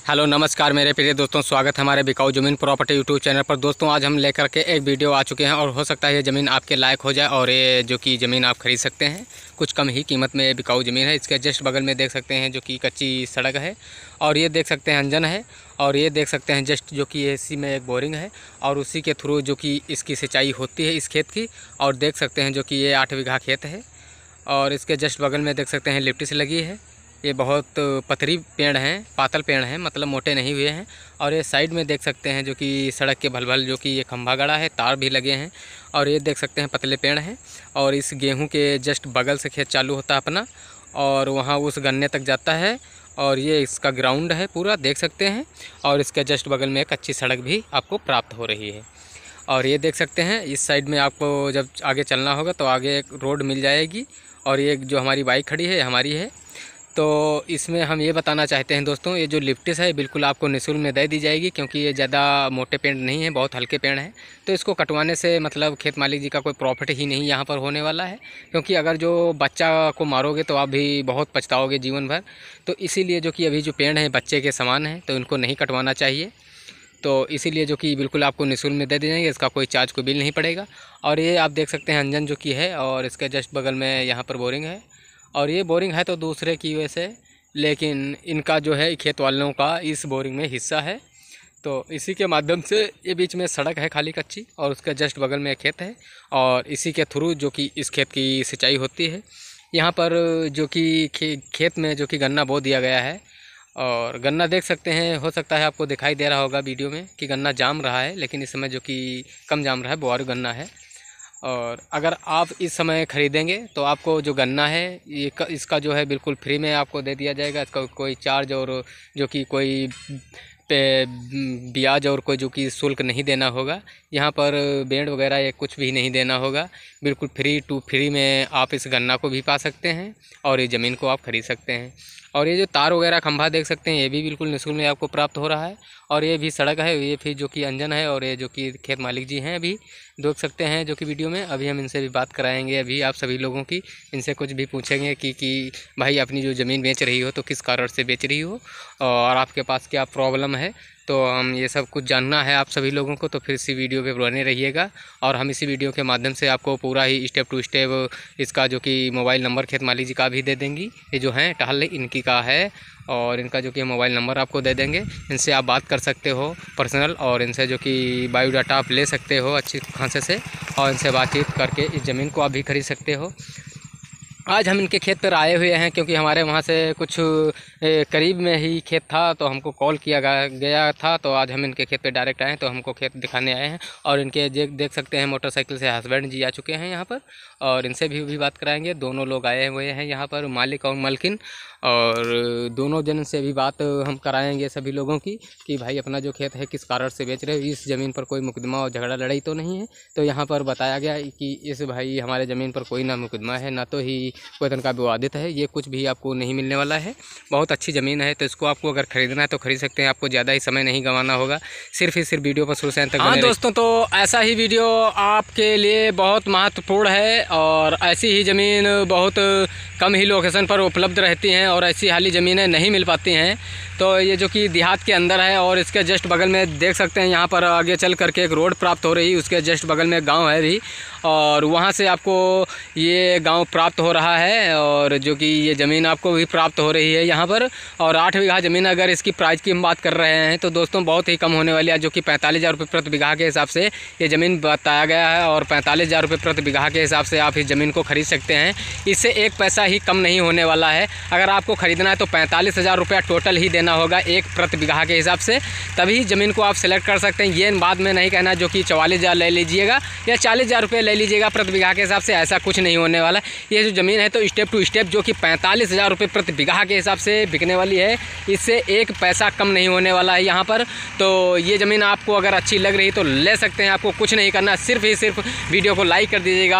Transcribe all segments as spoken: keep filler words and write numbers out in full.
Hello नमस्कार मेरे प्रिय दोस्तों, स्वागत है हमारे बिकाऊ ज़मीन प्रॉपर्टी यूट्यूब चैनल पर। दोस्तों आज हम लेकर के एक वीडियो आ चुके हैं और हो सकता है ये ज़मीन आपके लायक हो जाए और ये जो कि ज़मीन आप खरीद सकते हैं कुछ कम ही कीमत में। बिकाऊ ज़मीन है। इसके जस्ट बगल में देख सकते हैं जो कि कच्ची सड़क है और ये देख सकते हैं अंजन है और ये देख सकते हैं जस्ट जो कि इसी में एक बोरिंग है और उसी के थ्रू जो कि इसकी सिंचाई होती है इस खेत की। और देख सकते हैं जो कि ये आठ बीघा खेत है और इसके जस्ट बगल में देख सकते हैं लिप्टिस लगी है। ये बहुत पतरी पेड़ हैं, पातल पेड़ हैं, मतलब मोटे नहीं हुए हैं। और ये साइड में देख सकते हैं जो कि सड़क के भल भल जो कि ये खंभा गड़ा है, तार भी लगे हैं और ये देख सकते हैं पतले पेड़ हैं। और इस गेहूं के जस्ट बगल से खेत चालू होता है अपना और वहाँ उस गन्ने तक जाता है और ये इसका ग्राउंड है पूरा देख सकते हैं। और इसके जस्ट बगल में एक अच्छी सड़क भी आपको प्राप्त हो रही है। और ये देख सकते हैं इस साइड में आपको जब आगे चलना होगा तो आगे एक रोड मिल जाएगी और ये जो हमारी बाइक खड़ी है हमारी है। तो इसमें हम ये बताना चाहते हैं दोस्तों, ये जो लिप्टिस है बिल्कुल आपको निःशुल्क में दे दी जाएगी क्योंकि ये ज़्यादा मोटे पेड़ नहीं है, बहुत हल्के पेड़ हैं। तो इसको कटवाने से मतलब खेत मालिक जी का कोई प्रॉफिट ही नहीं यहाँ पर होने वाला है, क्योंकि अगर जो बच्चा को मारोगे तो आप भी बहुत पछताओगे जीवन भर। तो इसीलिए जो कि अभी जो पेड़ हैं बच्चे के समान हैं तो इनको नहीं कटवाना चाहिए। तो इसीलिए जो कि बिल्कुल आपको निःशुल्क में दे दी जाएंगे, इसका कोई चार्ज कोई बिल नहीं पड़ेगा। और ये आप देख सकते हैं अंजन जो कि है और इसके जस्ट बगल में यहाँ पर बोरिंग है और ये बोरिंग है तो दूसरे की वजह से, लेकिन इनका जो है खेत वालों का इस बोरिंग में हिस्सा है। तो इसी के माध्यम से ये बीच में सड़क है खाली कच्ची और उसके जस्ट बगल में खेत है और इसी के थ्रू जो कि इस खेत की सिंचाई होती है। यहाँ पर जो कि खे, खेत में जो कि गन्ना बो दिया गया है और गन्ना देख सकते हैं, हो सकता है आपको दिखाई दे रहा होगा वीडियो में कि गन्ना जाम रहा है, लेकिन इस समय जो कि कम जाम रहा है, बोआरू गन्ना है। और अगर आप इस समय ख़रीदेंगे तो आपको जो गन्ना है ये इसका जो है बिल्कुल फ्री में आपको दे दिया जाएगा। इसका कोई चार्ज और जो कि कोई पे ब्याज और कोई जो कि शुल्क नहीं देना होगा। यहाँ पर बेंड वगैरह ये कुछ भी नहीं देना होगा। बिल्कुल फ्री टू फ्री में आप इस गन्ना को भी पा सकते हैं और ये ज़मीन को आप खरीद सकते हैं। और ये जो तार वगैरह खंभा देख सकते हैं ये भी बिल्कुल निःशुल्क में आपको प्राप्त हो रहा है। और ये भी सड़क है, ये फिर जो कि अंजन है और ये जो कि खेत मालिक जी हैं अभी देख सकते हैं जो कि वीडियो में। अभी हम इनसे भी बात कराएंगे, अभी आप सभी लोगों की इनसे कुछ भी पूछेंगे कि कि भाई अपनी जो ज़मीन बेच रही हो तो किस कारण से बेच रही हो और आपके पास क्या प्रॉब्लम है। तो हम ये सब कुछ जानना है आप सभी लोगों को, तो फिर इसी वीडियो पे बने रहिएगा। और हम इसी वीडियो के माध्यम से आपको पूरा ही स्टेप टू स्टेप इसका जो कि मोबाइल नंबर खेत मालिक जी का भी दे देंगी, ये जो हैं टहल इनकी का है और इनका जो कि मोबाइल नंबर आपको दे देंगे। इनसे आप बात कर सकते हो पर्सनल और इनसे जो कि बायोडाटा आप ले सकते हो अच्छी खासे से और इनसे बातचीत करके इस ज़मीन को आप भी खरीद सकते हो। आज हम इनके खेत पर आए हुए हैं क्योंकि हमारे वहाँ से कुछ करीब में ही खेत था तो हमको कॉल किया गया था। तो आज हम इनके खेत पे डायरेक्ट आए तो हमको खेत दिखाने आए हैं और इनके देख सकते हैं मोटरसाइकिल से हस्बैंड जी आ चुके हैं यहाँ पर और इनसे भी भी बात कराएंगे। दोनों लोग आए हुए हैं यहाँ पर, मालिक और मालकिन, और दोनों जन से भी बात हम कराएंगे सभी लोगों की कि भाई अपना जो खेत है किस कारण से बेच रहे हो। इस ज़मीन पर कोई मुकदमा और झगड़ा लड़ाई तो नहीं है। तो यहाँ पर बताया गया कि इस भाई हमारे ज़मीन पर कोई ना मुकदमा है ना तो ही कोई तन का विवादित है, ये कुछ भी आपको नहीं मिलने वाला है। बहुत अच्छी ज़मीन है तो इसको आपको अगर ख़रीदना है तो ख़रीद सकते हैं। आपको ज़्यादा ही समय नहीं गंवाना होगा, सिर्फ ही सिर्फ वीडियो पर शुरू से अंत तक। हाँ दोस्तों, तो ऐसा ही वीडियो आपके लिए बहुत महत्वपूर्ण है और ऐसी ही ज़मीन बहुत कम ही लोकेशन पर उपलब्ध रहती हैं और ऐसी हाली ज़मीनें नहीं मिल पाती हैं। तो ये जो कि देहात के अंदर है और इसके जस्ट बगल में देख सकते हैं यहाँ पर आगे चल करके एक रोड प्राप्त हो रही है, उसके जस्ट बगल में गांव है भी और वहाँ से आपको ये गांव प्राप्त हो रहा है और जो कि ये ज़मीन आपको भी प्राप्त हो रही है यहाँ पर। और आठ बीघा ज़मीन अगर इसकी प्राइस की हम बात कर रहे हैं तो दोस्तों बहुत ही कम होने वाली है, जो कि पैंतालीस हज़ार रुपये प्रति बीघा के हिसाब से ये ज़मीन बताया गया है और पैंतालीस हज़ार रुपये प्रति बीघा के हिसाब से आप इस ज़मीन को खरीद सकते हैं। इससे एक पैसा ही कम नहीं होने वाला है। अगर आपको ख़रीदना है तो पैंतालीस हज़ार रुपया टोटल ही देना होगा एक प्रति बीघा के हिसाब से, तभी ज़मीन को आप सेलेक्ट कर सकते हैं। ये बाद में नहीं कहना जो कि चवालीस हज़ार ले लीजिएगा या चालीस हज़ार रुपये ले लीजिएगा प्रति बीघा के हिसाब से, ऐसा कुछ नहीं होने वाला। ये जो ज़मीन है तो स्टेप टू स्टेप जो कि पैंतालीस हज़ार रुपये प्रति बीघा के हिसाब से बिकने वाली है, इससे एक पैसा कम नहीं होने वाला है यहाँ पर। तो ये ज़मीन आपको अगर अच्छी लग रही तो ले सकते हैं, आपको कुछ नहीं करना, सिर्फ ही सिर्फ वीडियो को लाइक कर दीजिएगा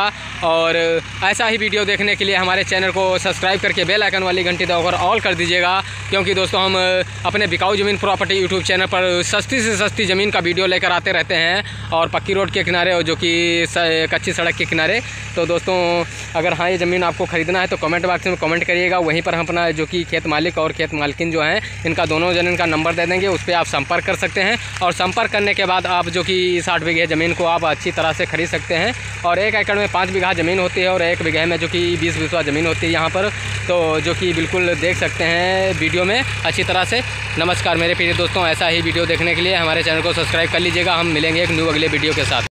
और ऐसा ही वीडियो देखने के लिए हमारे चैनल को सब्सक्राइब करके बेल आइकन वाली घंटी दबाकर ऑल कर दीजिएगा, क्योंकि दोस्तों हम अपने बिकाऊ ज़मीन प्रॉपर्टी यूट्यूब चैनल पर सस्ती से सस्ती ज़मीन का वीडियो लेकर आते रहते हैं, और पक्की रोड के किनारे और जो कि कच्ची सड़क के किनारे। तो दोस्तों अगर हाँ ये ज़मीन आपको ख़रीदना है तो कमेंट बॉक्स में कमेंट करिएगा, वहीं पर हम अपना जो कि खेत मालिक और खेत मालकिन जो हैं इनका दोनों जन का नंबर दे देंगे, उस पर आप संपर्क कर सकते हैं। और संपर्क करने के बाद आप जो कि साठ बीघे ज़मीन को आप अच्छी तरह से खरीद सकते हैं। और एक एकड़ में पाँच बीघा ज़मीन होती है और एक बीघे में जो कि बीस बीसवा ज़मीन होती है यहाँ पर, तो जो कि बिल्कुल देख सकते हैं वीडियो में अच्छी तरह से। नमस्कार मेरे प्रिय दोस्तों, ऐसा ही वीडियो देखने के लिए हमारे चैनल को सब्सक्राइब कर लीजिएगा। हम मिलेंगे एक न्यू अगले वीडियो के साथ।